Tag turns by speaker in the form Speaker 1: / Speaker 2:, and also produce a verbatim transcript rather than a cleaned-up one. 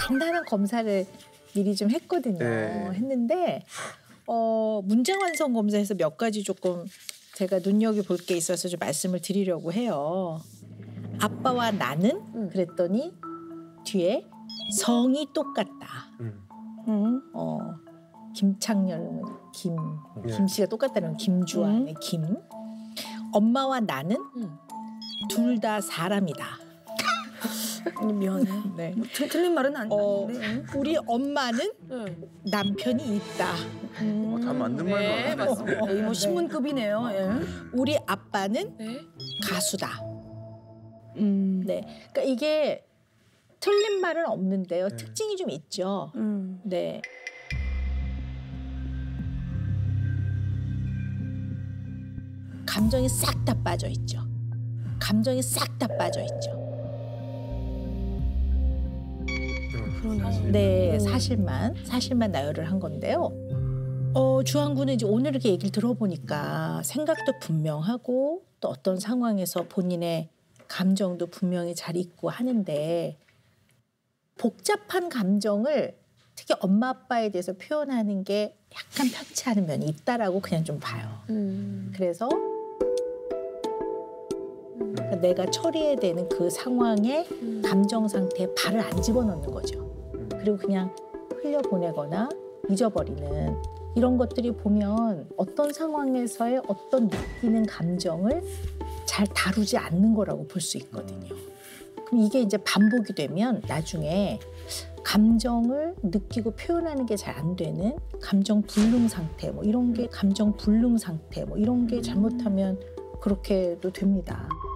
Speaker 1: 간단한 검사를 미리 좀 했거든요.
Speaker 2: 네.
Speaker 1: 했는데 어, 문제 완성 검사에서 몇 가지 조금 제가 눈여겨볼 게 있어서 좀 말씀을 드리려고 해요. 아빠와 나는
Speaker 3: 음.
Speaker 1: 그랬더니 뒤에 성이 똑같다.
Speaker 2: 음.
Speaker 3: 음.
Speaker 1: 어, 김창렬은 김,
Speaker 2: 예.
Speaker 1: 김 씨가 똑같다는 김주환의 김. 엄마와 나는
Speaker 3: 음.
Speaker 1: 둘 다 사람이다.
Speaker 3: 아니 미안해.
Speaker 1: 네.
Speaker 3: 뭐, 틀, 틀린 말은
Speaker 1: 어,
Speaker 3: 아닌데.
Speaker 1: 우리 엄마는
Speaker 3: 네.
Speaker 1: 남편이 있다.
Speaker 3: 음.
Speaker 2: 어, 다 맞는 말만
Speaker 3: 네,
Speaker 2: 하네.
Speaker 3: 맞습니다. 이 뭐 신문급이네요. 예.
Speaker 1: 우리 아빠는
Speaker 3: 네.
Speaker 1: 가수다.
Speaker 3: 음.
Speaker 1: 네, 그러니까 이게 틀린 말은 없는데요.
Speaker 2: 네.
Speaker 1: 특징이 좀 있죠.
Speaker 3: 음.
Speaker 1: 네. 감정이 싹 다 빠져 있죠. 감정이 싹 다 빠져 있죠.
Speaker 3: 그러네.
Speaker 1: 네, 사실만 사실만 나열을 한 건데요. 어, 주한군은 이제 오늘 이렇게 얘기를 들어보니까 생각도 분명하고 또 어떤 상황에서 본인의 감정도 분명히 잘 있고 하는데 복잡한 감정을 특히 엄마 아빠에 대해서 표현하는 게 약간 편치 않은 면이 있다라고 그냥 좀 봐요.
Speaker 3: 음.
Speaker 1: 그래서 그러니까 내가 처리해야 되는 그 상황의 감정 상태에 발을 안 집어넣는 거죠. 그리고 그냥 흘려보내거나 잊어버리는 이런 것들이 보면 어떤 상황에서의 어떤 느끼는 감정을 잘 다루지 않는 거라고 볼 수 있거든요. 그럼 이게 이제 반복이 되면 나중에 감정을 느끼고 표현하는 게 잘 안 되는 감정 불능 상태 뭐 이런 게 감정 불능 상태 뭐 이런 게 잘못하면 그렇게도 됩니다.